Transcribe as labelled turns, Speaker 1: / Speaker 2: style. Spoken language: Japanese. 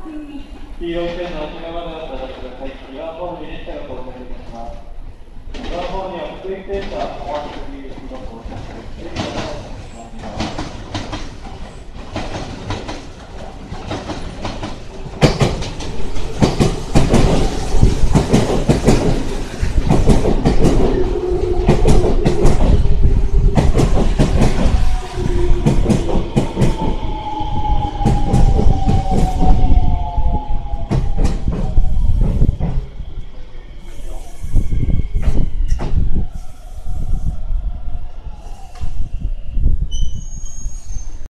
Speaker 1: 黄色い線の内側までお渡しください。2番ホームに列車が到着いたします。2番ホームには福井センター、お待ちの入口が到着です。